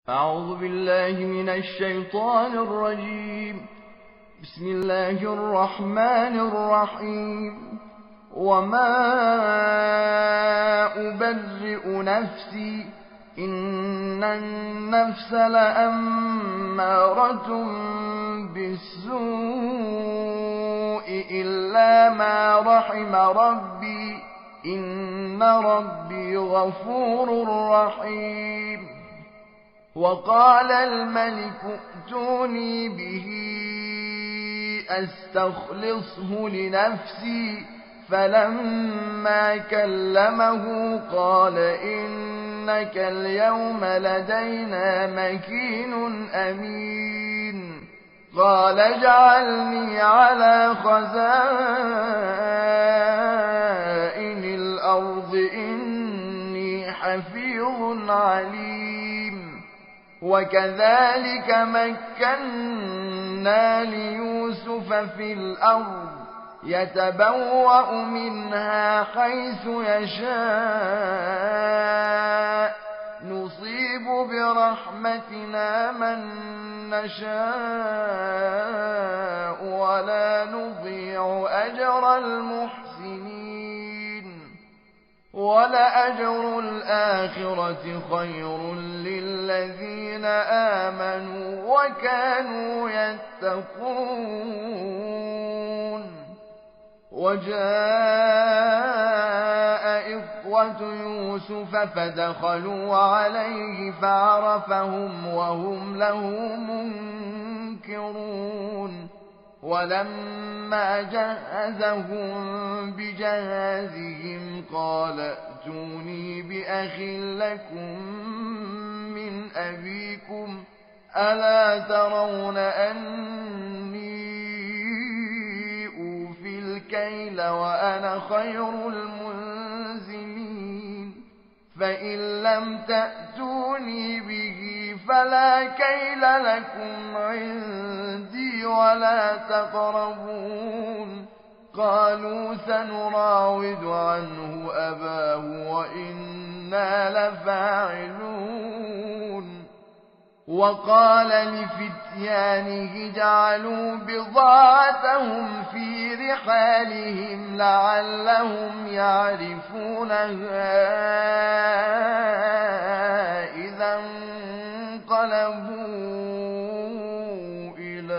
أعوذ بالله من الشيطان الرجيم. بسم الله الرحمن الرحيم. وما أبرئ نفسي إن النفس لأمارة بالسوء إلا ما رحم ربي إن ربي غفور رحيم. وقال الملك ائتوني به أستخلصه لنفسي فلما كلمه قال إنك اليوم لدينا مكين أمين. قال اجعلني على خزائن الأرض إني حفيظ عليم. وكذلك مكنا ليوسف في الأرض يتبوأ منها حيث يشاء نصيب برحمتنا من نشاء ولا نضيع أجر المحسنين. ولأجر الآخرة خير للذين آمنوا وكانوا يتقون. وجاء إخوة يوسف فدخلوا عليه فعرفهم وهم له منكرون. ولما جهزهم بجهازهم قال ائتوني بأخ لكم من أبيكم ألا ترون أني أوفي الكيل وأنا خير المنزلين. فإن لم تأتوني به فلا كيل لكم عندي ولا تقربون. قالوا سنراود عنه أباه وإنا لفاعلون. وقال لفتيانه جعلوا بضاعتهم في رحالهم لعلهم يعرفونها إذا انقلبوا إلى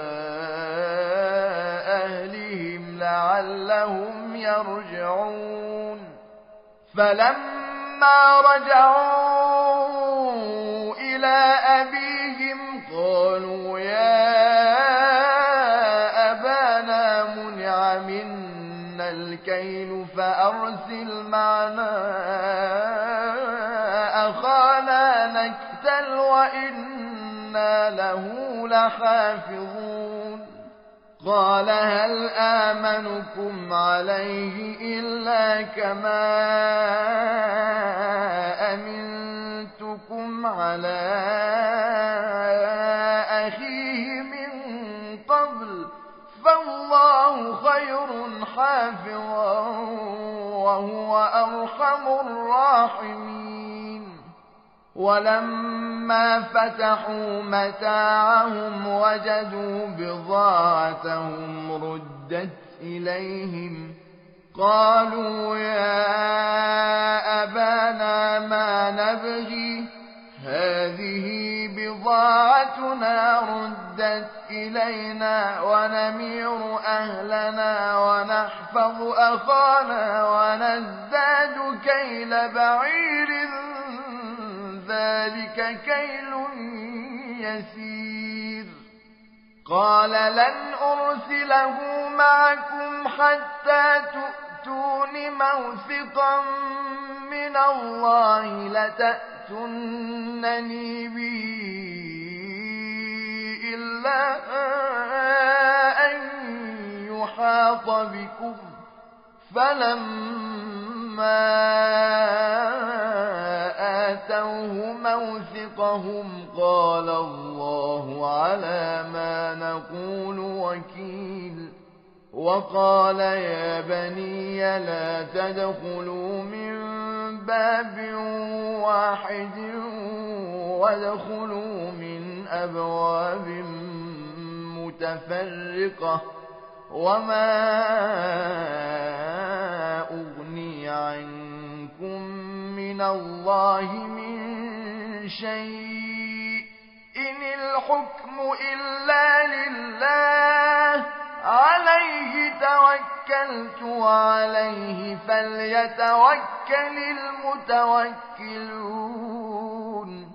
أهلهم لعلهم يرجعون. فلما رجعوا إلى أبيهم قالوا يا أبانا منع منا الكيل فأرسل معنا أخانا نكتل وإنا له لحافظون. قال هل آمنكم عليه إلا كما أمنتكم على أخيه من قبل فالله خير حافظا وهو أرحم الراحمين. ولما فتحوا متاعهم وجدوا بضاعتهم ردت إليهم قالوا يا أبانا ما نبغي هذه بضاعتنا ردت إلينا ونمير أهلنا ونحفظ أخانا ونزداد كيل بعير ذلك كيل يسير. قال لن أرسله معكم حتى تؤتون موثقا من الله لتأتونني به إلا أن يحاط بكم. فلما آتوه موثقهم قال الله على ما نقول وكيل. وقال يا بني لا تدخلوا من باب واحد وادخلوا من أبواب متفرقة وما أغني عنكم من الله من شيء إن الحكم إلا لله عليه توكلت وعليه فليتوكل المتوكلون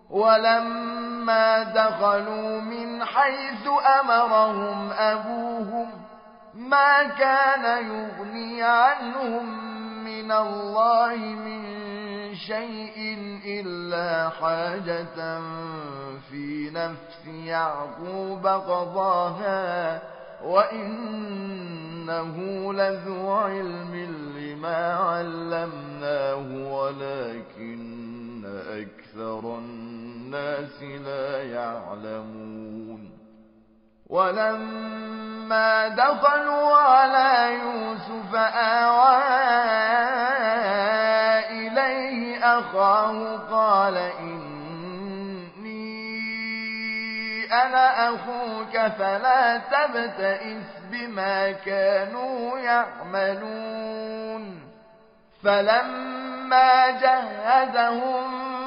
ولما دخلوا من حيث أمرهم أبوهم ما كان يغني عنهم من الله من شيء إلا حاجة في نفس يعقوب قضاها وإنه لذو علم لما علمناه ولكن أكثر الناس لا يعلمون ولما دخلوا على يوسف آوى إليه أخاه قال أنا أخوك فلا تبتئس بما كانوا يعملون فلما جهزهم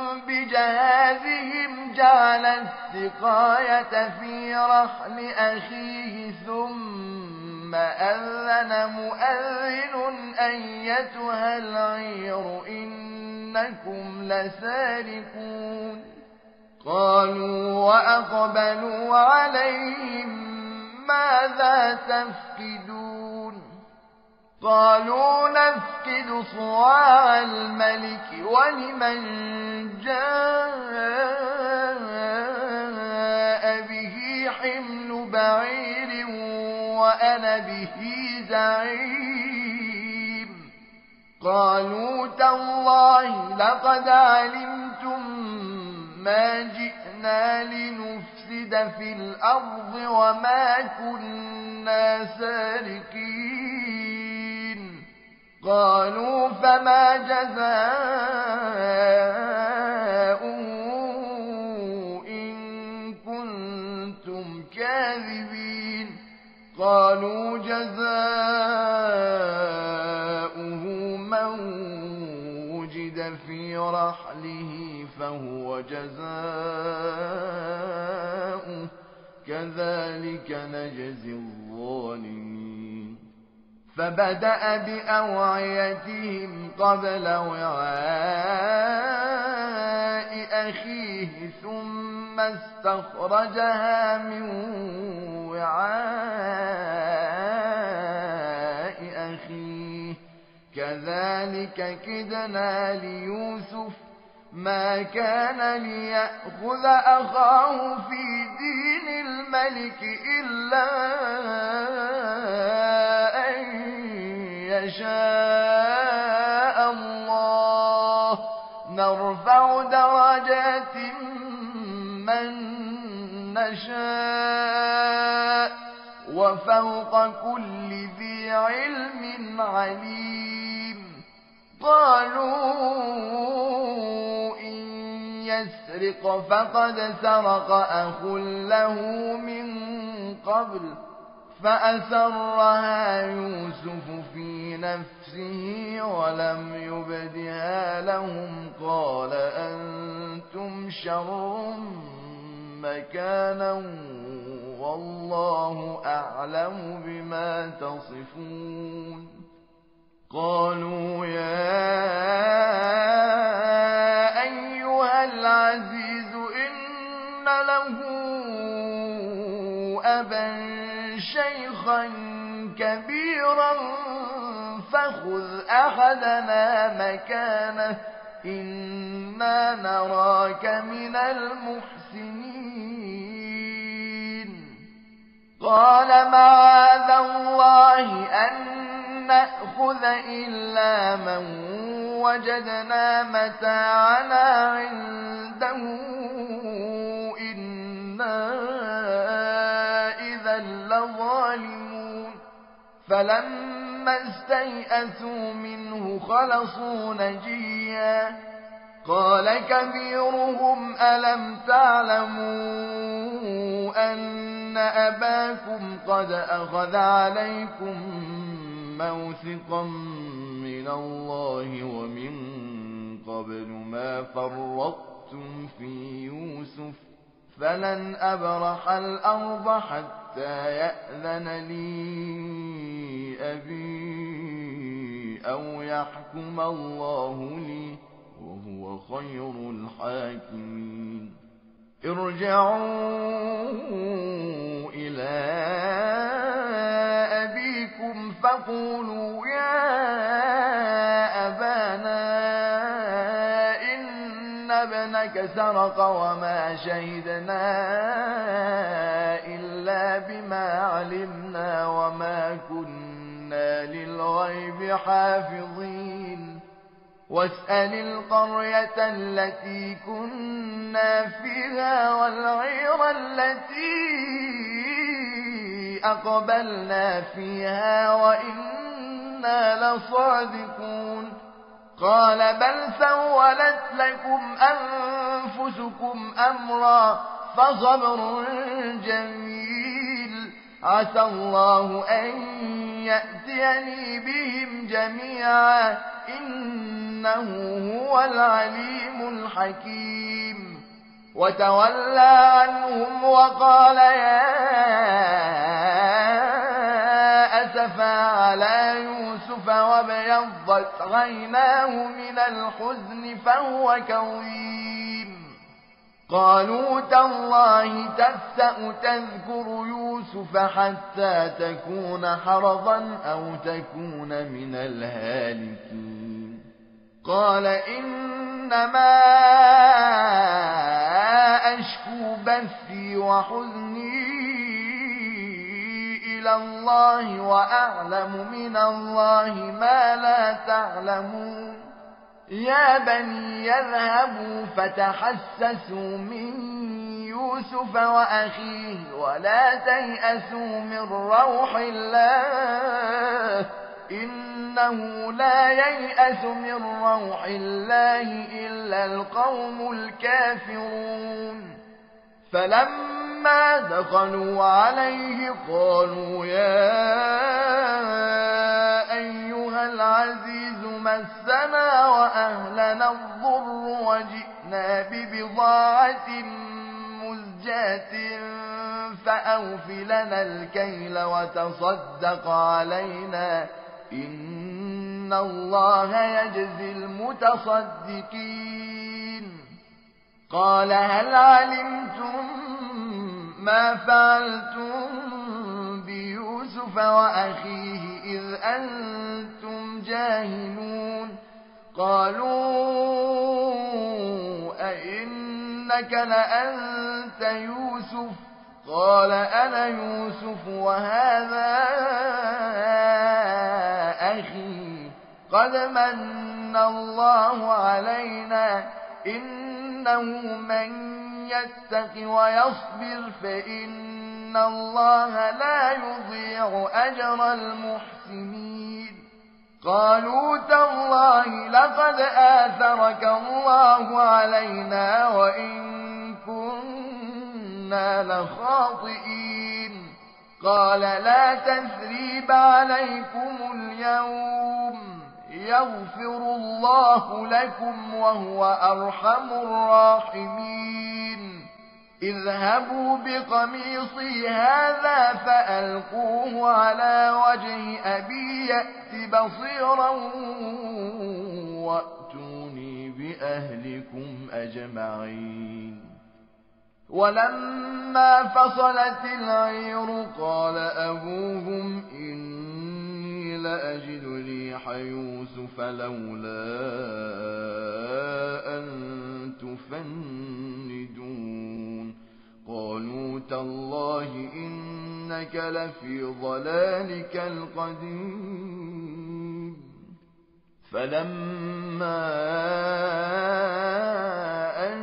بجهازهم جعل السقاية في رحل أخيه ثم أذن مؤذن أيتها العير إنكم لسارقون قالوا وأقبلوا عليهم ماذا تفقدون قالوا نفقد صواع الملك ولمن جاء به حمل بعير وأنا به زعيم قالوا تالله لقد علمتم ما جئنا لنفسد في الأرض وما كنا سارقين قالوا فما جزاؤه إن كنتم كاذبين قالوا جزاؤه من وجد في رحله فهو جزاؤه كذلك نجزي الظالمين فبدأ بأوعيتهم قبل وعاء أخيه ثم استخرجها من وعاء أخيه كذلك كدنا ليوسف ما كان ليأخذ أخاه في دين الملك إلا أن يشاء الله نرفع درجات من نشاء وفوق كل ذي علم عليم قالوا يسرق فقد سرق أخ له من قبل فأسرها يوسف في نفسه ولم يبدها لهم قال أنتم شر مكانا والله أعلم بما تصفون قالوا يا أيها العزيز إن له أبا شيخا كبيرا فخذ أحدنا مكانه إنا نراك من المحسنين قال معاذ الله أن نأخذ إلا من وجدنا متاعنا عنده إنا إذا لظالمون فلما استيئسوا منه خلصوا نجيا عليا قال كبيرهم ألم تعلموا أن أباكم قد أخذ عليكم موثقا من الله ومن قبل ما فرطتم في يوسف فلن أبرح الأرض حتى يأذن لي أبي أو يحكم الله لي وهو خير الحاكمين ارجعوا إلى أبيكم فقولوا يا أبانا إن ابنك سرق وما شهدنا إلا بما علمنا وما كنا للغيب حافظين واسأل القرية التي كنا فيها والعير التي أقبلنا فيها وإنا لصادقون قال بل سولت لكم أنفسكم أمرا فصبر جميل عسى الله أن يأتيني بهم جميعا إنه هو العليم الحكيم وتولى عنهم وقال يا أسفا على يوسف وابيضت عيناه من الحزن فهو كظيم قالوا تالله تفتأ تذكر يوسف حتى تكون حرضا أو تكون من الهالكين قال إنما أشكو بثي وحزني إلى الله وأعلم من الله ما لا تعلمون يا بني يذهبوا فتحسسوا من يوسف وأخيه ولا تيأسوا من روح الله إنه لا ييأس من روح الله إلا القوم الكافرون فلما دخلوا عليه قالوا يا أيها العزيز مسنا وأهلنا الضر وجئنا ببضاعة مزجاة فأوف لنا الكيل وتصدق علينا إن الله يجزي المتصدقين قال هل علمتم ما فعلتم بيوسف وأخيه إذ أنتم جاهلون قالوا أئنك لأنت يوسف قال أنا يوسف وهذا أخي قد من الله علينا إنه من يتق ويصبر فإن الله لا يضيع أجر المحسنين قالوا تالله لقد آثرك الله علينا وإن كنا لخاطئين قال لا تثريب عليكم اليوم يغفر الله لكم وهو أرحم الراحمين اذهبوا بقميصي هذا فألقوه على وجه أبي يأت بصيرا وأتوني بأهلكم أجمعين ولما فصلت العير قال أبوهم إني لأجد ريح يوسف لولا أن تفندون قالوا تالله إنك لفي ضلالك القديم فلما أن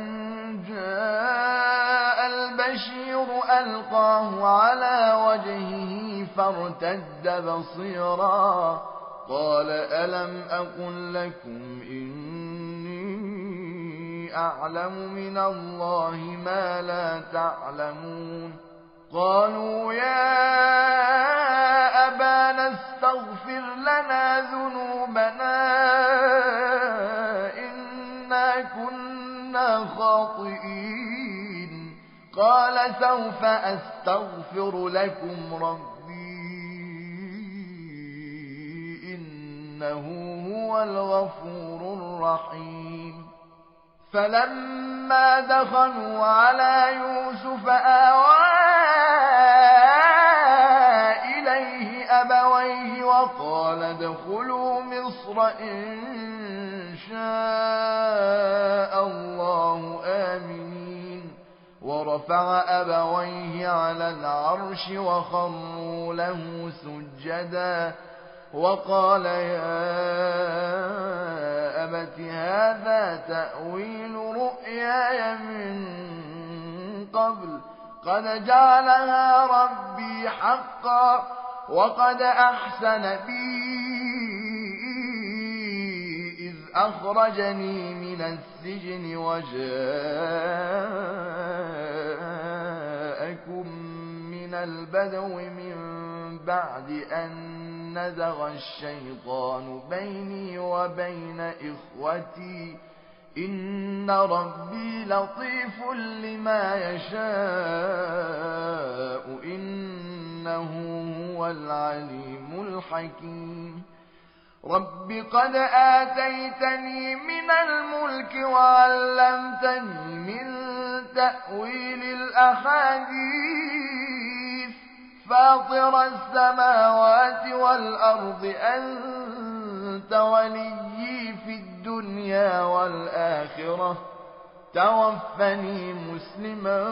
جاء البشير ألقاه على وجهه فارتد بصيرا قال ألم أقل لكم إني أعلم من الله ما لا تعلمون قالوا يا أبانا استغفر لنا ذنوبنا إنا كنا خاطئين قال سوف أستغفر لكم ربي إنه هو الغفور الرحيم فلما دخلوا على يوسف آوى إليه أبويه وقال ادخلوا مصر إن شاء الله آمنين ورفع أبويه على العرش وخروا له سجدا وقال يا أبت هذا تأويل رؤياي من قبل قد جعلها ربي حقا وقد أحسن بي إذ أخرجني من السجن وجاءكم من البدو من بعد أن نزغ الشيطان بيني وبين إخوتي إن ربي لطيف لما يشاء إنه هو العليم الحكيم رب قد آتيتني من الملك وعلمتني من تأويل الأحاديث فاطر السماوات والأرض أنت وليي في الدنيا والآخرة توفني مسلما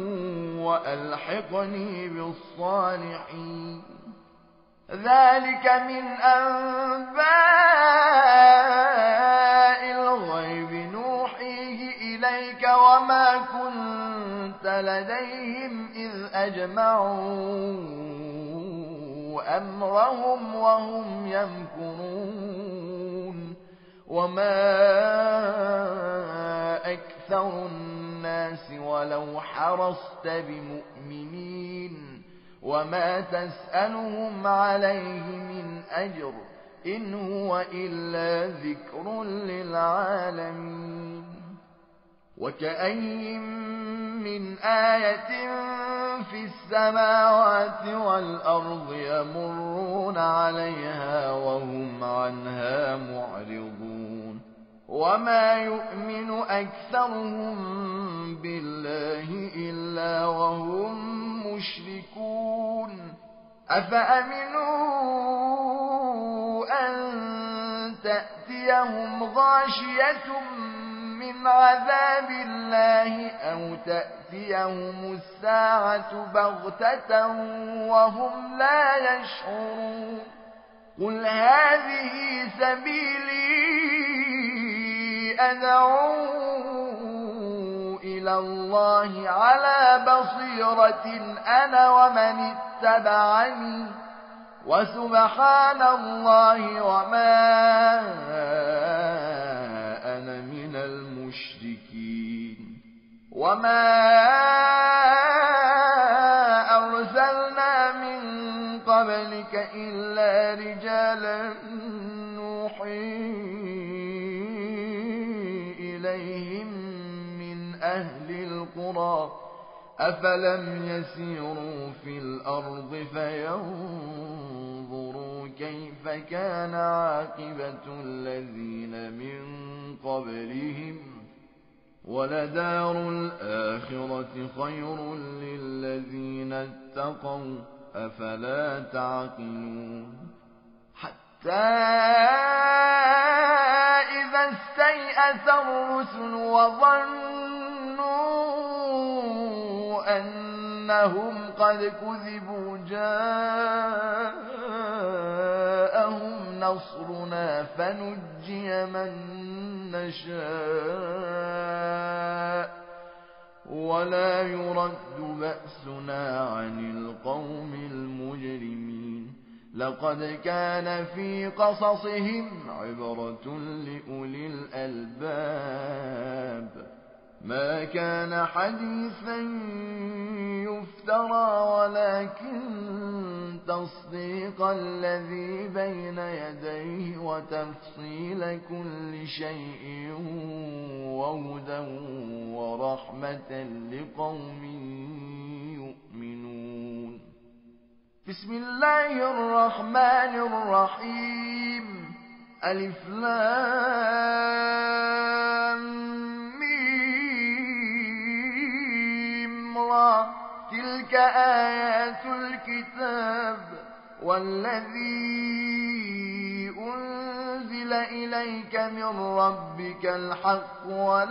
وألحقني بالصالحين ذلك من أنباء الغيب نوحيه إليك وما كنت لديهم إذ أجمعوا أمرهم وهم يمكرون وما أكثر الناس ولو حرصت بمؤمنين وما تسألهم عليه من أجر إن هو إلا ذكر للعالمين وكأين من آية في السماوات والأرض يمرون عليها وهم عنها معرضون وما يؤمن أكثرهم بالله إلا وهم مشركون أفأمنوا أن تأتيهم غاشية من عذاب الله أو تأتيهم الساعة بغتة وهم لا يشعرون قل هذه سبيلي أدعو إلى الله على بصيرة أنا ومن اتبعني وسبحان الله وما أنا من المشركين وما أرسلنا من قبلك إلا رجالا نوحي إليهم من أهل القرى أفلم يسيروا في الأرض فينظروا كيف كان عاقبة الذين من قبلهم ولدار الآخرة خير للذين اتقوا أفلا تعقلون حتى إذا استيأس الرسل وظنوا أنهم قد كذبوا جاءهم نصرنا فنجي من نشاء ولا يرد بأسنا عن القوم المجرمين لقد كان في قصصهم عبرة لأولي الألباب ما كان حديثا يفترى ولكن تصديق الذي بين يديه وتفصيل كل شيء وهدى ورحمة لقوم يؤمنون. بسم الله الرحمن الرحيم. ألف لام تلك آيات الكتاب والذي أنزل إليك من ربك الحق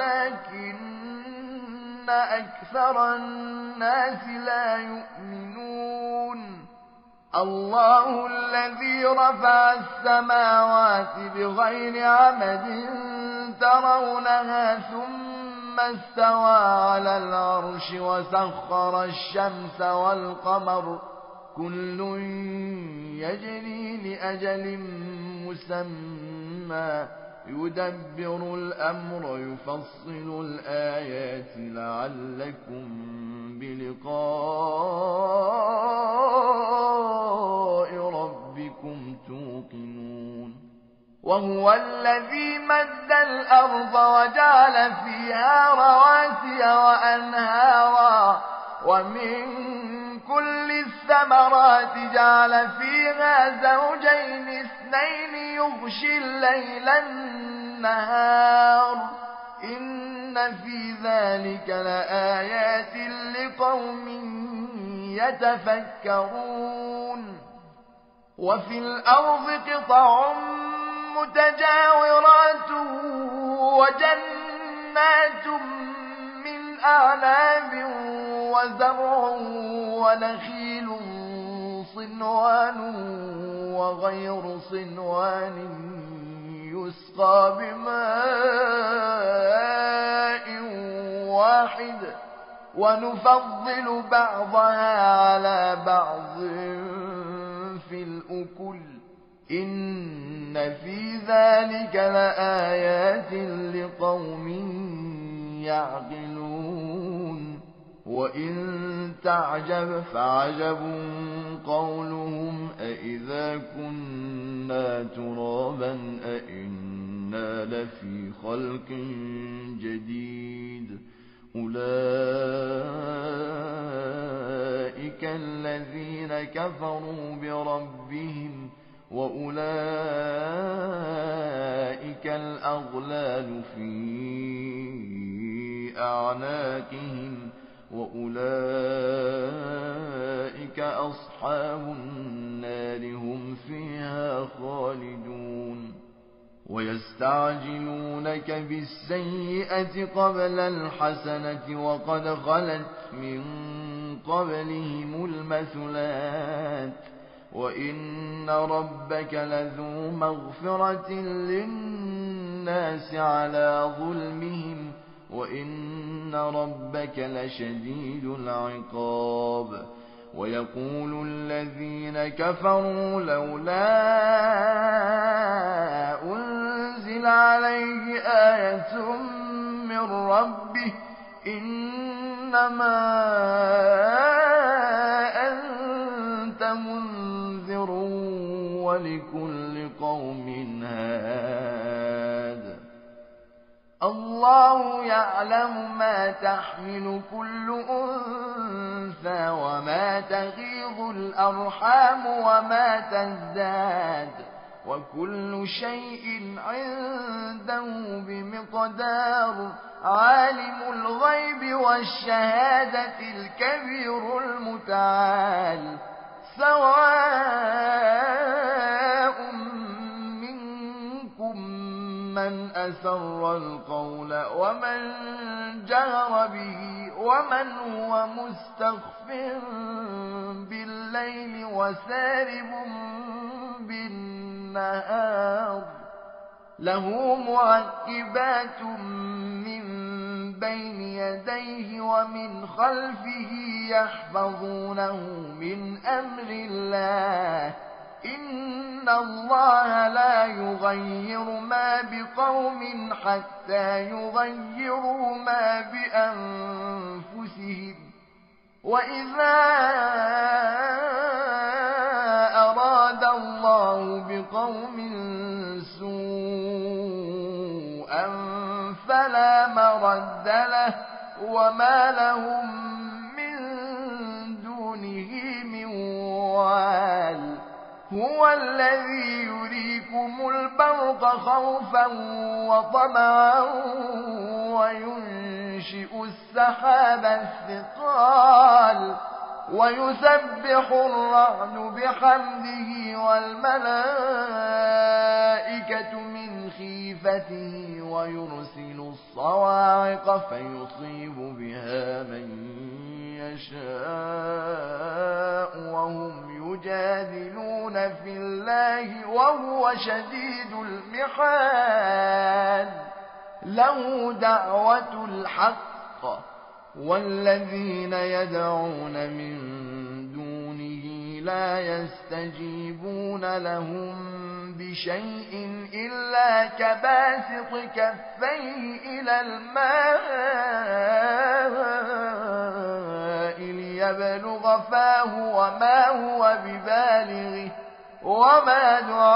ولكن أكثر الناس لا يؤمنون. الله الذي رفع السماوات بغير عمد ترونها ثم استوى على العرش وسخر الشمس والقمر كل يجري لأجل مسمى يدبر الأمر يفصل الآيات لعلكم بلقاء ربكم توقنون. وهو الذي مد الأرض وجعل فيها رواسي وأنهارا ومن كل الثمرات جعل فيها زوجين اثنين يغشي الليل النهار إن في ذلك لآيات لقوم يتفكرون. وفي الأرض قطع متجاورات وجنات من أعناب وزرع ونخيل صنوان وغير صنوان يسقى بماء واحد ونفضل بعضها على بعض في الأكل إن في ذلك لآيات لقوم يعقلون. وإن تعجب فعجب قولهم أإذا كنا ترابا أإنا لفي خلق جديد أولئك الذين كفروا بربهم وأولئك الأغلال في أعناقهم وأولئك أصحاب النار هم فيها خالدون. ويستعجلونك بالسيئة قبل الحسنة وقد خلت من قبلهم المثلات وإن ربك لذو مغفرة للناس على ظلمهم وإن ربك لشديد العقاب. ويقول الذين كفروا لولا أنزل عليه آية من ربه إنما أنت منذر ولكل قوم هاد. الله يعلم ما تحمل كل أنثى وما تغيض الأرحام وما تزداد وكل شيء عنده بمقدار. عالم الغيب والشهادة الكبير المتعال. سواء منكم من أسر القول ومن جهر به ومن هو مستخف بالليل وسارب بالنهار. له معقبات من بين يديه ومن خلفه يحفظونه من أمر الله. إن الله لا يغير ما بقوم حتى يغيروا ما بأنفسهم وإذا أراد الله بقوم سوءا فلا مرد له وما لهم من دونه من وال هو الذي يريكم البرق خوفا وطمعا وينشئ السحاب الثقال ويسبح الرعد بحمده والملائكة من خيفته ويرسل الصواعق فيصيب بها من يشاء وهم يجادلون في الله وهو شديد المحال له دعوة الحق والذين يدعون من دونه لا يستجيبون لهم بشيء إلا كباسط كفيه إلى الماء ليبلغ فاه وما هو ببالغه وما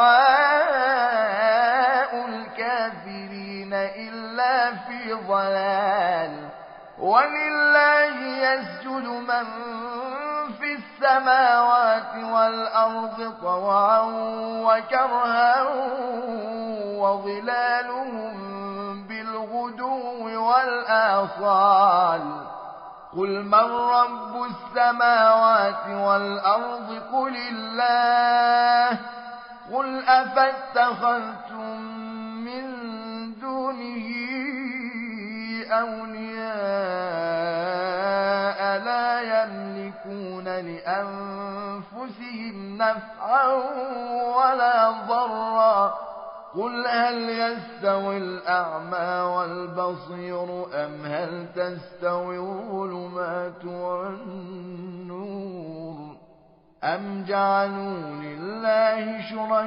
دعاء الكافرين إلا في ضلال ولله يسجد من في السماوات والأرض طوعا وكرها وظلالهم بالغدو والآصال قل من رب السماوات والأرض قل الله قل أفاتخذتم من دونه أولياء لا يملكون لأنفسهم نفعا ولا ضرا قل هل يستوي الأعمى والبصير أم هل تستوي الظلمات والنور أم جعلوا لله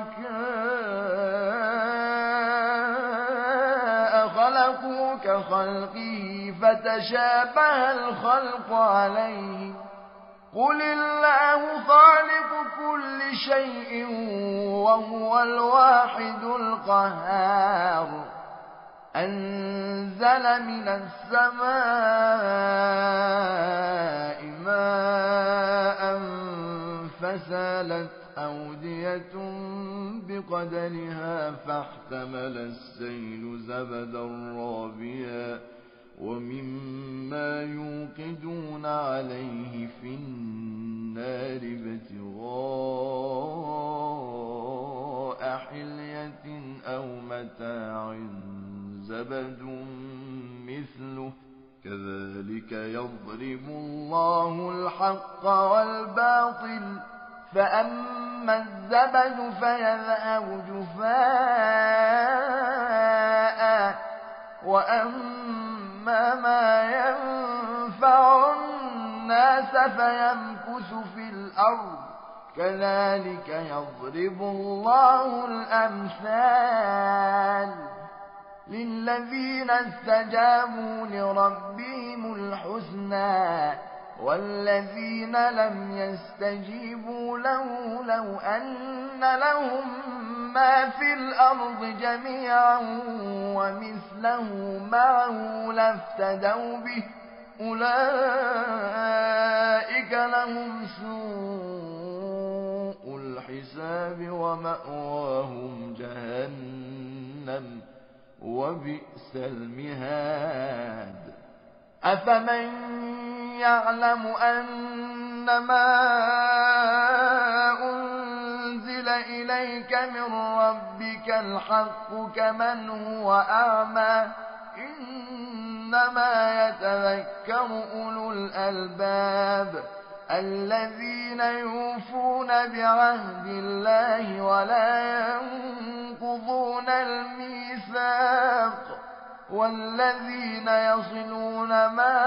شركاء خلقوا كخلقه فتشابه الخلق عليهم قل الله خالق كل شيء وهو الواحد القهار أنزل من السماء ماء فسالت أودية بقدرها فاحتمل السيل زبدا رابيا ومما يوقدون عليه في النار ابتغاء حلية أو متاع زبد مثله كذلك يضرب الله الحق والباطل فأما الزبد فيذهب جفاء وأما ما ينفع الناس فيمكث في الأرض كذلك يضرب الله الأمثال للذين استجابوا لربهم الحسنى والذين لم يستجيبوا له لو أن لهم ما في الأرض جميعا ومثله معه لافتدوا به أولئك لهم سوء الحساب ومأواهم جهنم وبئس المهاد أفمن يعلم أنما أنزل إليك من ربك الحق كمن هو أعمى إنما يتذكر أولو الألباب الذين يوفون بعهد الله ولا ينقضون الميثاق والذين يصلون ما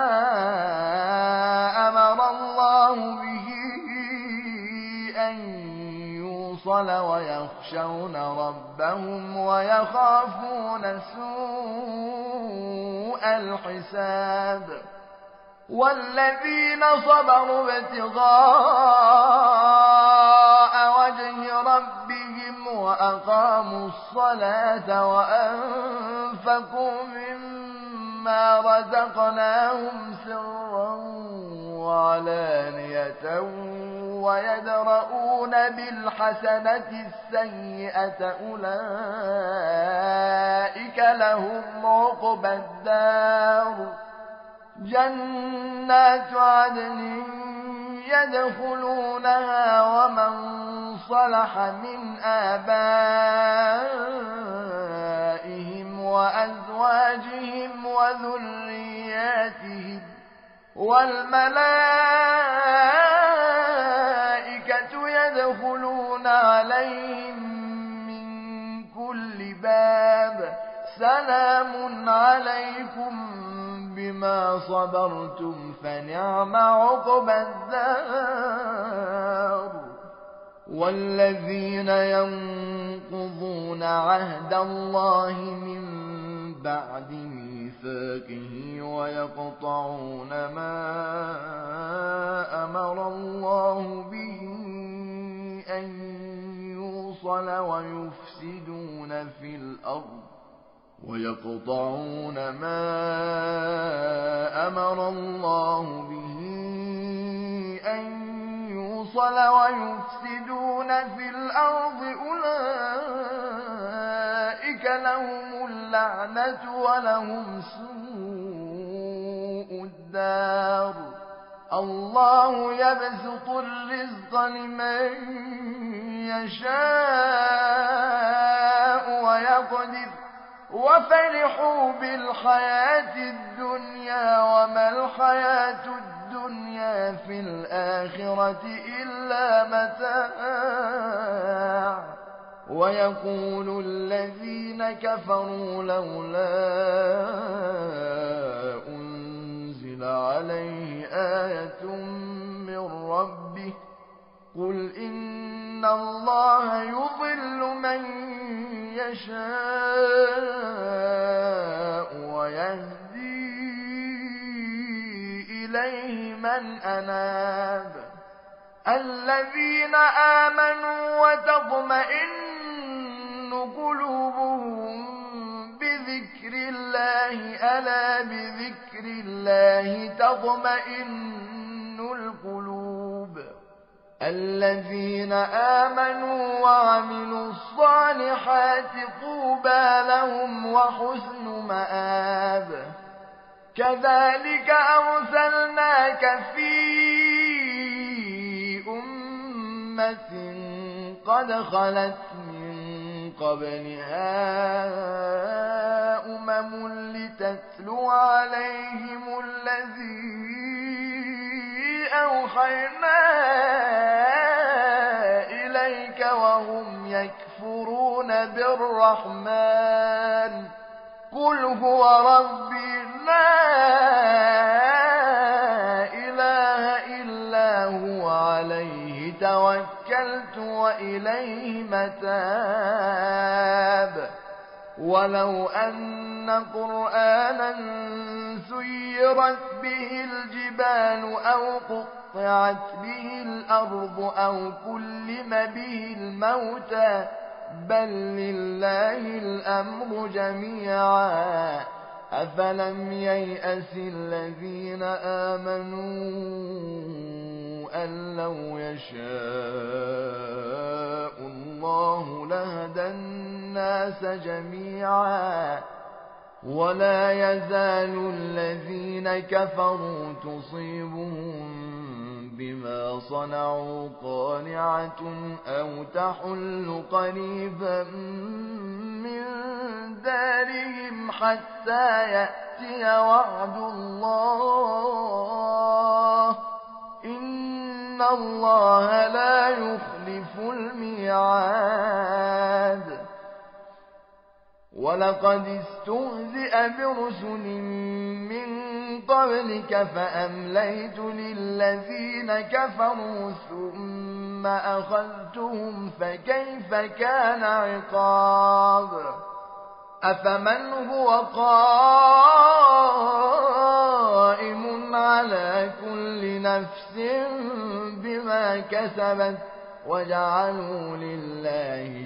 أمر الله به أن يوصل ويخشون ربهم ويخافون سوء الحساب والذين صبروا ابتغاء وجه ربهم وأقاموا الصلاة وأنفقوا مما رزقناهم سرا وعلانية ويدرؤون بالحسنة السيئة أولئك لهم عقبى الدار جنات عدن يدخلونها ومن صلح من آبائهم وأزواجهم وذرياتهم والملائكة يدخلون عليهم من كل باب سلام عليكم بما صبرتم فنعم عقبى الدار والذين ينقضون عهد الله من بعد ميثاقه ويقطعون ما أمر الله به أن يوصل ويقطعون ما أمر الله به أن يوصل ويفسدون في الأرض أولئك لهم اللعنة ولهم سوء الدار الله يبسط الرزق لمن يشاء ويقدر وفرحوا بالحياة الدنيا وما الحياة الدنيا في الآخرة إلا متاع ويقول الذين كفروا لولا أنزل عليه آية من ربه قل إن الله يضل من يشاء ويهدي إليه من أناب الذين آمنوا وتطمئن قلوبهم بذكر الله ألا بذكر الله تطمئن القلوب الذين آمنوا وعملوا الصالحات طوبى لهم وحسن مآب كذلك أرسلناك في أمة قد خلت من قبلها لتتلو عليهم الذي أوحينا إليك وهم يكفرون بالرحمن قل هو ربي لا إله إلا هو عليه توكلت وإليه متاب ولو أن قرآنا سيرت به الجبال أو قطعت به الأرض أو كلم به الموتى بل لله الأمر جميعا أفلم ييأس الذين آمنوا أن لو يشاء الله لهدى الناس جميعا ولا يزال الذين كفروا تصيبهم بما صنعوا قانعة أو تحل قريبا من دارهم حتى يأتي وعد الله إن الله لا يخلف الميعاد ولقد استهزئ برسل من قبلك فأمليت للذين كفروا ثم أخذتهم فكيف كان عقاب أفمن هو قائم على كل نفس بما كسبت وجعلوا لله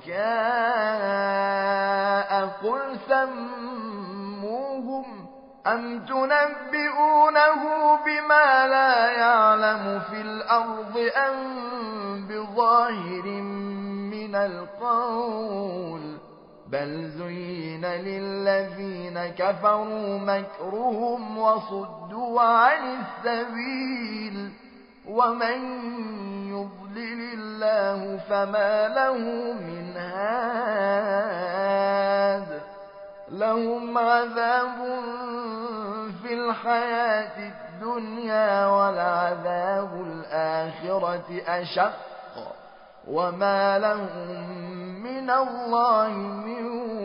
شركاء قل سموهم أم تنبئونه بما لا يعلم في الأرض أم بظاهر من القول بل زين للذين كفروا مكرهم وصدوا عن السبيل ومن يضلل الله فما له من هاد لهم عذاب في الحياة الدنيا ولعذاب الآخرة أشق وما لهم من الله من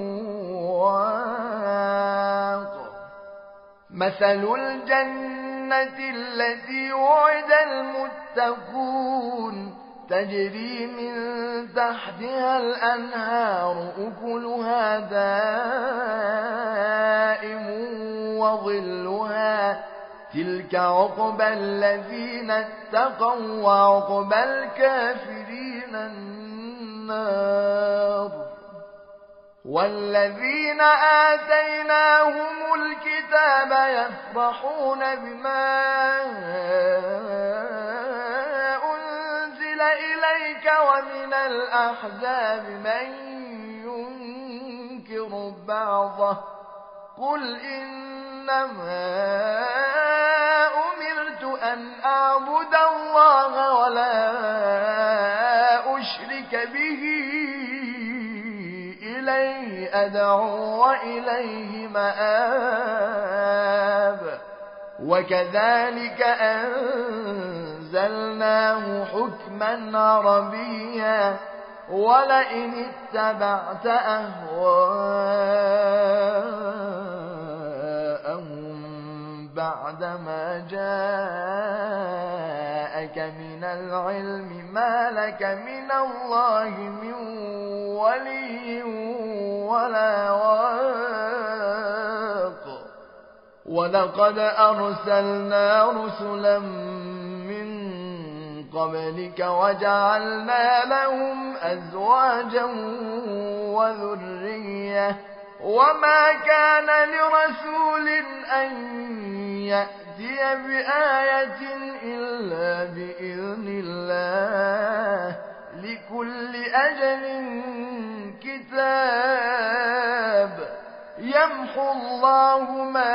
واق مثل الجنة التي وعد المتقون تجري من تحتها الأنهار أكلها دائم وظلها تلك عقبى الذين اتقوا وعقبى الكافرين النار والذين آتيناهم الكتاب يفرحون بما أنزل إليك ومن الأحزاب من ينكر بعضه قل إنما أمرت أن أعبد الله ولا أشرك به إليه أدعو وإليه مآب وكذلك أنزلناه حكما عربيا ولئن اتبعت أهواءهم بعدما جاءك من العلم ما لك من الله من ولي ولا واق ولقد أرسلنا رسلا من قبلك وجعلنا لهم أزواجا وذرية وما كان لرسول أن يأتي بآية إلا بإذن الله لكل أجل كتاب يمحو الله ما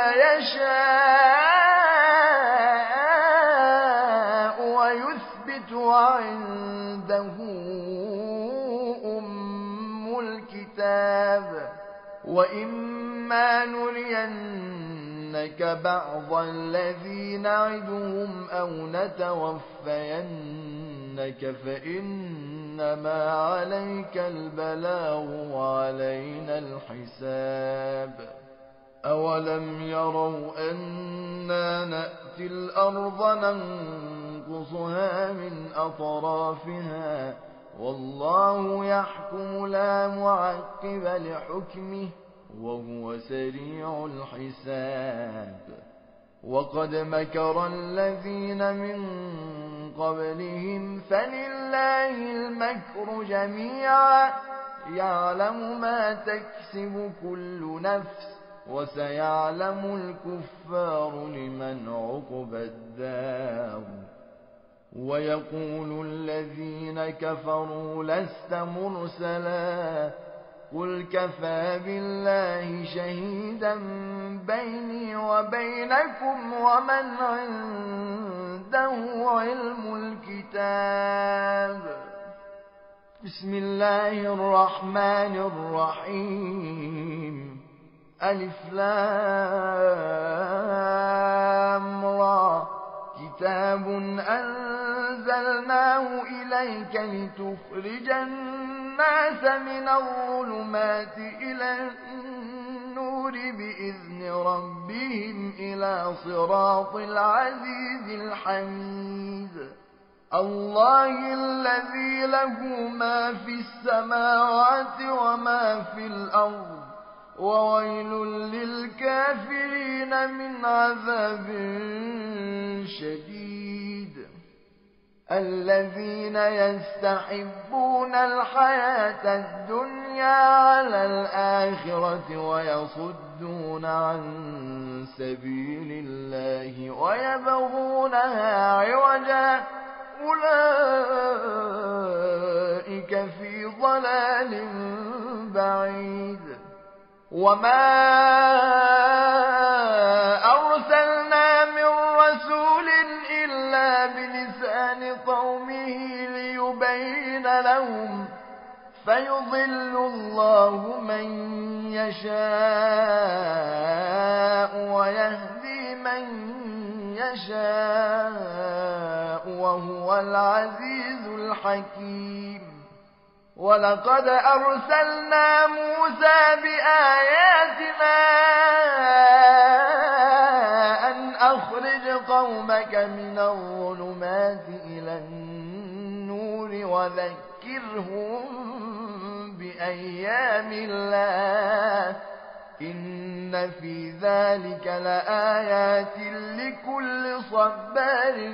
يشاء ويثبت وعنده أم الكتاب وإما نرينك بعض الذي نعدهم أو نتوفينك فإنما عليك البلاغ وعلينا الحساب أولم يروا أنا نأتي الأرض ننقصها من أطرافها والله يحكم لا معقب لحكمه وهو سريع الحساب وقد مكر الذين من قبلهم فلله المكر جميعا يعلم ما تكسب كل نفس وسيعلم الكفار لمن عقبى الدار ويقول الذين كفروا لست مرسلا قل كفى بالله شهيدا بيني وبينكم ومن عنده علم الكتاب بسم الله الرحمن الرحيم ألف لام را كتاب أنزلناه إليك لتخرج الناس من الظلمات إلى النور النور بإذن ربهم إلى صراط العزيز الحميد الله الذي له ما في السماوات وما في الأرض وويل للكافرين من عذاب شديد الذين يستحبون الحياة الدنيا على الآخرة ويصدون عن سبيل الله ويبغونها عوجا أولئك في ضلال بعيد وما أرسلنا من رسول إلا بلسان قومه ليبين لهم فيضل الله من يشاء ويهدي من يشاء وهو العزيز الحكيم ولقد أرسلنا موسى بآياتنا أن أخرج قومك من الظلمات إلى النور وذكرهم بأيام الله إن في ذلك لآيات لكل صبار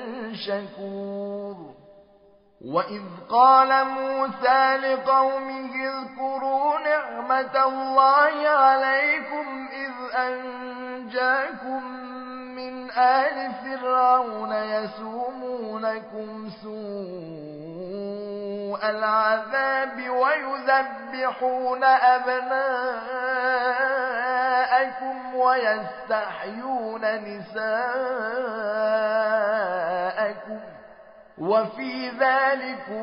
شكور وإذ قال موسى لقومه اذكروا نعمة الله عليكم إذ أنجاكم من آل فرعون يسومونكم سوء العذاب ويذبحون أبناءكم ويستحيون نساءكم وفي ذلكم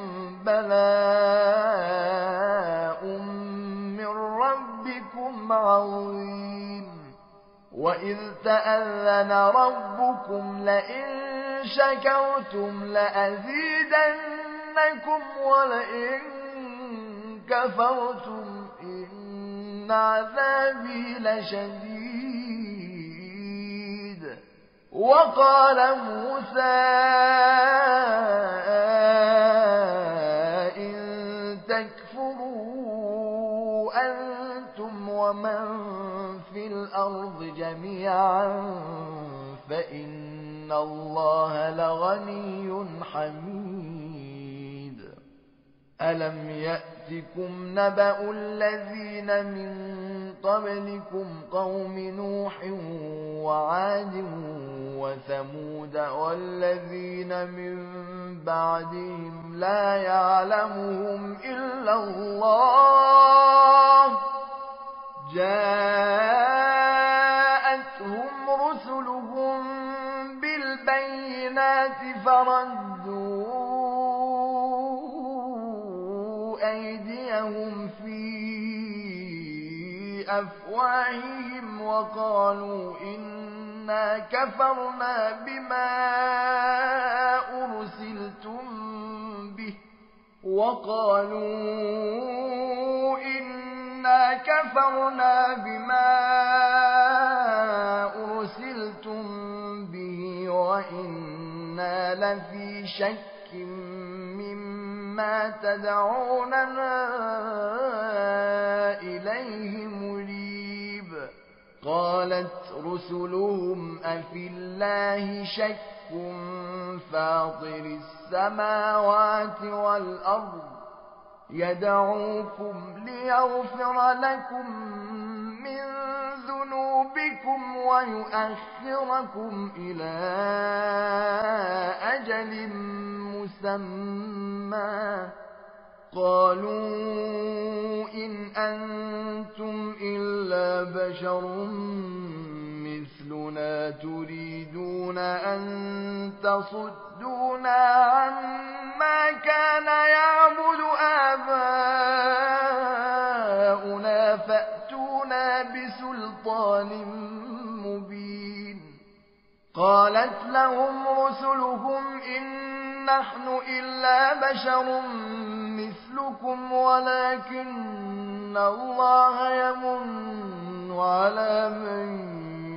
بلاء من ربكم عظيم وإذ تأذن ربكم لئن شكرتم لأزيدنكم ولئن كفرتم إن عذابي لشديد وقال موسى إن تكفروا أنتم ومن في الأرض جميعا فإن الله لغني حميد ألم يأتكم نبأ الذين من قبلكم قوم نوح وعاد وثمود والذين من بعدهم لا يعلمهم إلا الله جاءتهم رسلهم بالبينات فردوا أيديهم في أفواههم وقالوا إنا كفرنا بما أرسلتم به وإنا لفي شك مما تدعوننا إليه مريب قالت رسلهم أفي الله شك فاطر السماوات والأرض يدعوكم ليغفر لكم من ذنوبكم ويؤخركم إلى أجل مسمى قالوا إن أنتم إلا بشر مثلنا تريدون أن تصدونا عما كان يعبد آباؤنا فأتونا بسلطان مبين قالت لهم رسلهم إن نحن إلا بشر مثلكم ولكن الله يمن على من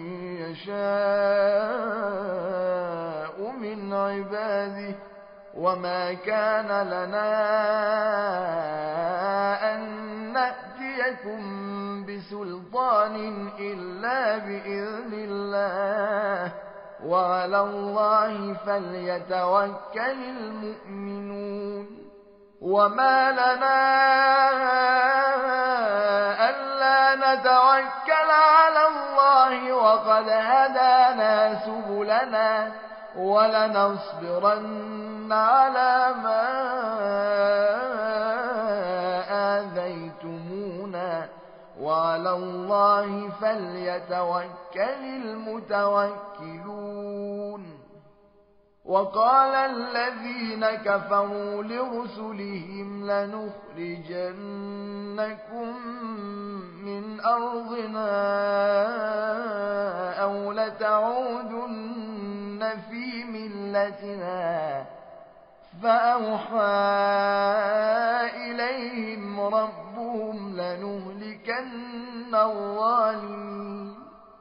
يشاء من عباده وما كان لنا أن نأتيكم بسلطان إلا بإذن الله وعلى الله فليتوكل المؤمنون وما لنا ألا نتوكل على الله وقد هدانا سبلنا ولنصبرن على ما آذيتمونا وعلى الله فليتوكل المتوكلون وقال الذين كفروا لرسلهم لنخرجنكم من أرضنا أو لتعودن في ملتنا فأوحى إليهم ربهم لنهلكن الظالمين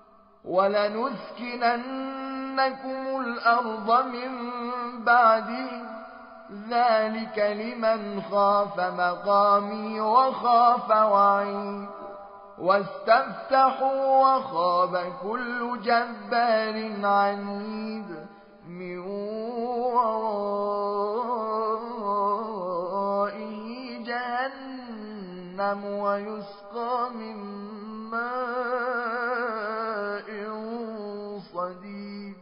ولنسكننكم الأرض من بعدهم ذلك لمن خاف مقامي وخاف وعيد واستفتحوا وخاب كل جبار عنيد من ورائه جهنم ويسقى من ماء صديد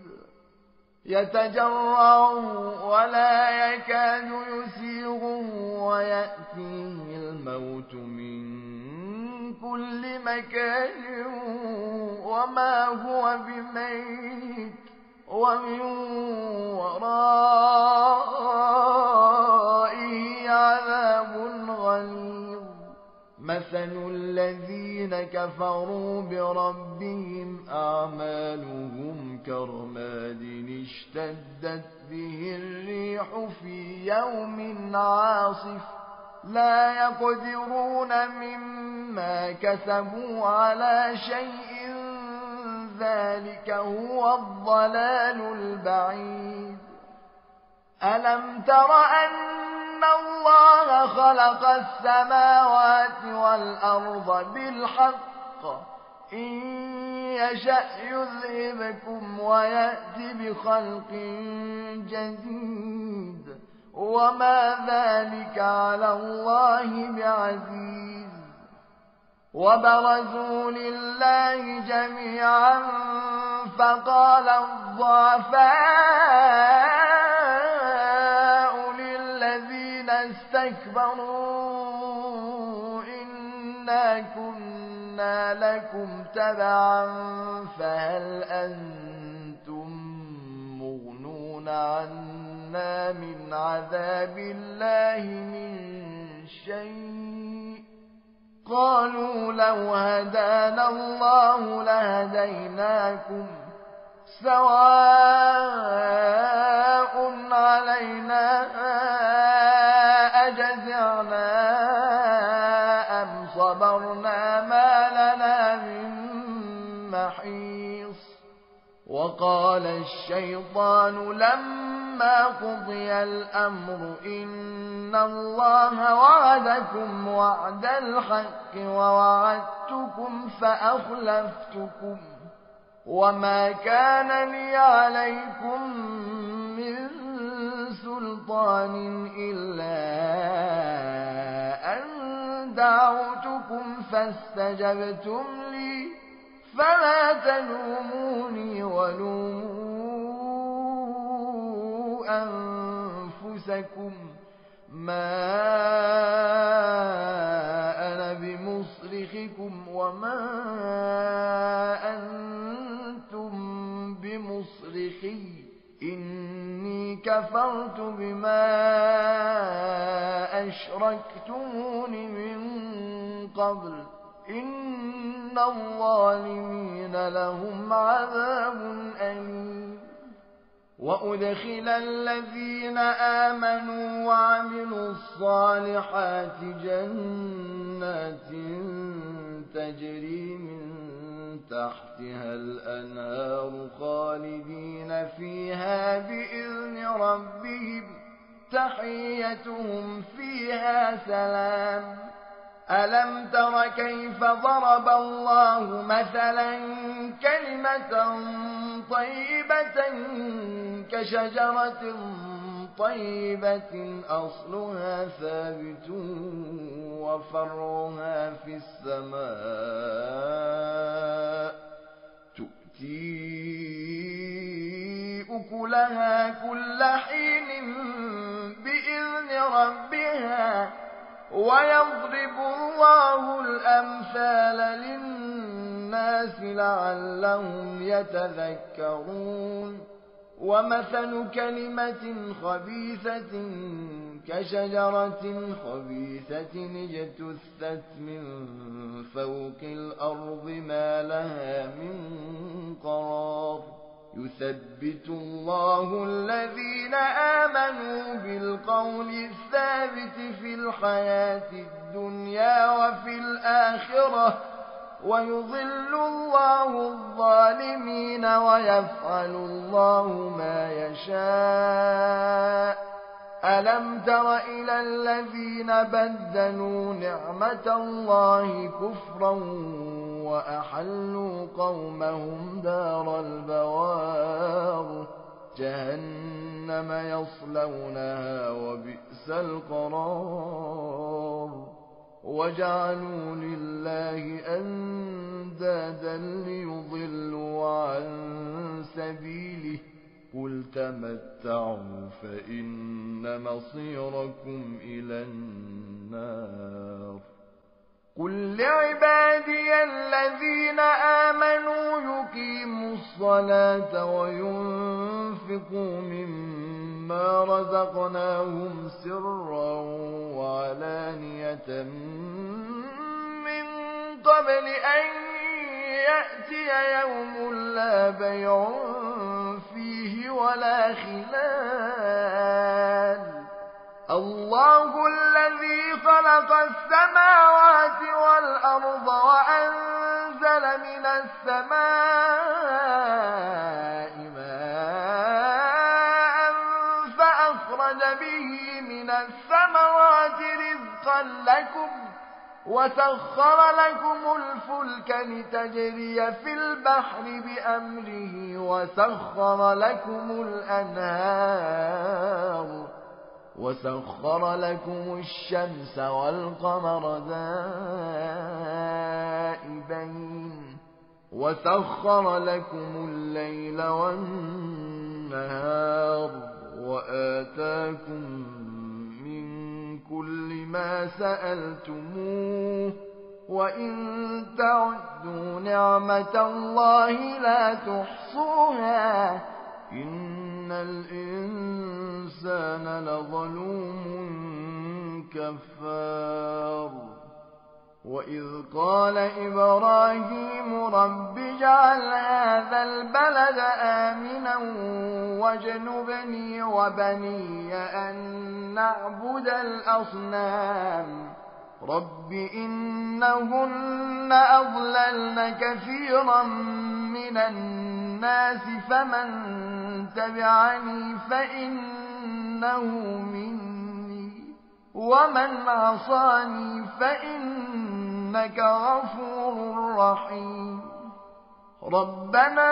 يتجرعه ولا يكاد يسيغه ويأتيه الموت من كل مكان وما هو بميت ومن ورائه عذاب غليظ مثل الذين كفروا بربهم أعمالهم كرماد اشتدت به الريح في يوم عاصف لا يقدرون مما كسبوا على شيء ذلك هو الضلال البعيد ألم تر أن الله خلق السماوات والأرض بالحق إن يشأ يذهبكم ويأتي بخلق جديد وما ذلك على الله بعزيز وبرزوا لله جميعا فقال الضعفاء للذين استكبروا إنا كنا لكم تبعا فهل أنتم مغنون عنا من عذاب الله من شيء قالوا لو هدانا الله لهديناكم سواء علينا أجزعنا أم صبرنا ما لنا من محيص وقال الشيطان لما قضي الأمر إن الله وعدكم وعد الحق ووعدتكم فأخلفتكم وما كان لي عليكم من سلطان إلا أن دعوتكم فاستجبتم لي فلا تلوموني ولوموا أنفسكم ما أنا بمصرخكم وما أنتم بمصرخي إني كفرت بما أشركتمون من قبل إن الظالمين لهم عذاب أليم وأدخل الذين آمنوا وعملوا الصالحات جنات تجري من تحتها الأنهار خالدين فيها بإذن ربهم تحيتهم فيها سلام. ألم تر كيف ضرب الله مثلا كلمة طيبة كشجرة طيبة أصلها ثابت وفرعها في السماء تؤتي أكلها كل حين بإذن ربها ويضرب الله الأمثال للناس لعلهم يتذكرون. ومثل كلمة خبيثة كشجرة خبيثة اجتثت من فوق الأرض ما لها من قرار. يثبت الله الذين آمنوا بالقول الثابت في الحياة الدنيا وفي الآخرة ويضل الله الظالمين ويفعل الله ما يشاء. ألم تر إلى الذين بدلوا نعمة الله كفرا وأحلوا قومهم دار البوار جهنم يصلونها وبئس القرار. وجعلوا لله أندادا ليضلوا عن سبيله قل تمتعوا فإن مصيركم إلى النار. قل لعبادي الذين آمنوا يقيموا الصلاة وينفقوا مما رزقناهم سرا وعلانية من قبل أن يأتي يوم لا بيع فيه ولا خلال. الله الذي خلق السماوات والأرض وأنزل من السماء ماء فأخرج به من الثمرات رزقا لكم وسخر لكم الفلك لتجري في البحر بأمره وسخر لكم الشمس والقمر دائبين وسخر لكم الليل والنهار وآتاكم من كل ما سألتموه وإن تعدوا نعمة الله لا تحصوها إن الإنسان لظلوم كفار. وإذ قال إبراهيم رب اجعل هذا البلد آمنا واجنبني وبني أن نعبد الأصنام رب إنهن أضللن كثيرا من الناس فمن تبعني فإنه مني ومن عصاني فإنك غفور رحيم. ربنا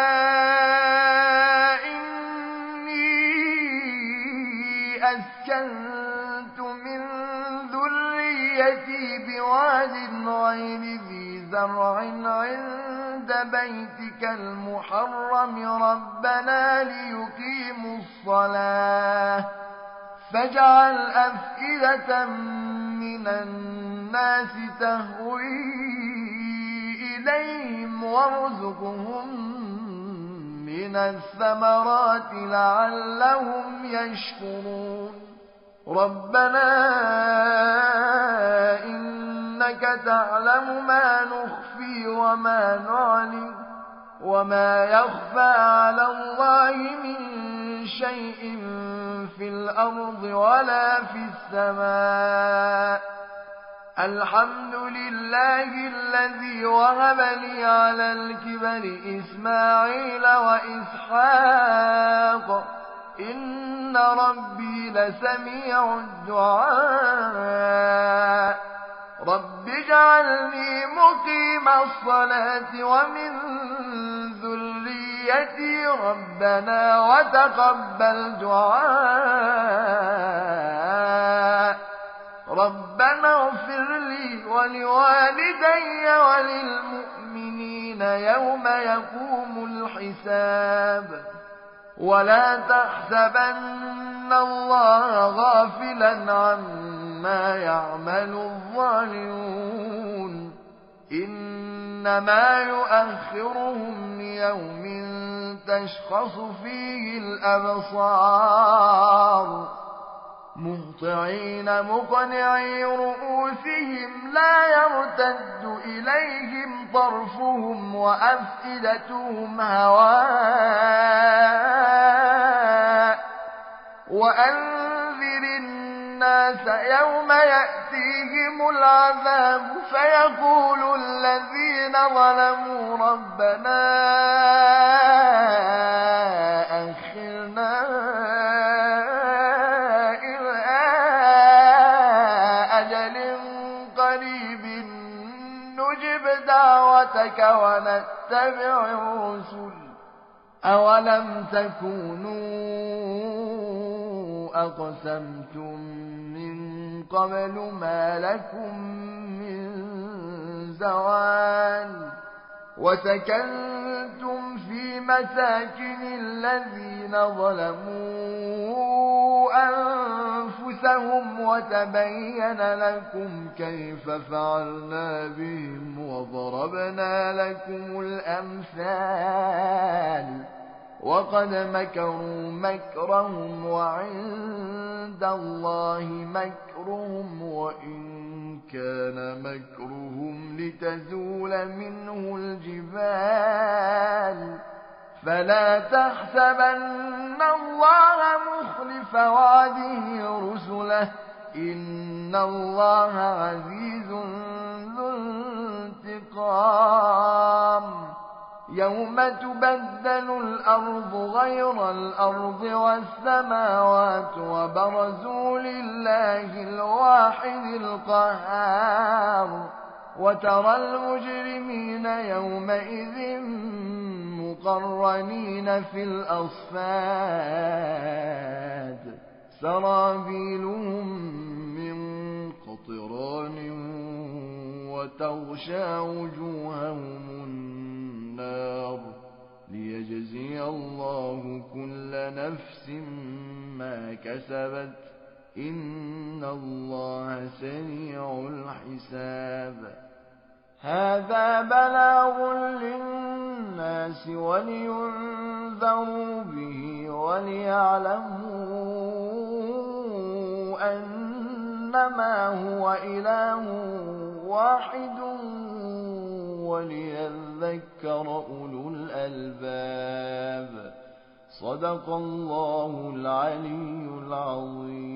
إني أسكنت من ذريتي بواد غير ذي زرع عند بيتك المحرم ربنا ليقيموا الصلاة فاجعل أفئدة من الناس تهوي إليهم وارزقهم من الثمرات لعلهم يشكرون. ربنا إنك تعلم ما نخفي وما نعلن وما يخفى على الله من شيء في الأرض ولا في السماء. الحمد لله الذي وهب لي على الكبر إسماعيل وإسحاق إن ربي لسميع الدعاء. رب اجعلني مقيم الصلاة ومن ذريتي ربنا وتقبل دعاء. ربنا اغفر لي ولوالدي وللمؤمنين يوم يقوم الحساب. ولا تحسبن الله غافلا عما يعمل الظالمون إنما يؤخرهم ليوم تشخص فيه الأبصار مهطعين مقنعي رؤوسهم لا يرتد إليهم طرفهم وأفئدتهم هواء. وأنذر الناس يوم يأتيهم العذاب فيقول الذين ظلموا ربنا أخرنا دعوتك ونتبع الرسل أولم تكونوا أقسمتم من قبل ما لكم من زوال وسكنتم في مساكن الذين ظلموا أنفسهم وتبين لكم كيف فعلنا بهم وضربنا لكم الأمثال. وقد مكروا مكرهم وعند الله مكرهم وإن كان مكرهم لتزول منه الجبال. فلا تحسبن الله مخلف وعده رسله إن الله عزيز ذو انتقام. يوم تبدل الأرض غير الأرض والسماوات وبرزوا لله الواحد القهار. وترى المجرمين يومئذ مقرنين في الأصفاد سرابيلهم من قطران وتغشى وجوههم النار ليجزي الله كل نفس ما كسبت إن الله سريع الحساب. هذا بلاغ للناس ولينذروا به وليعلموا أنما هو إله واحد وليذكر أولو الألباب. صدق الله العلي العظيم.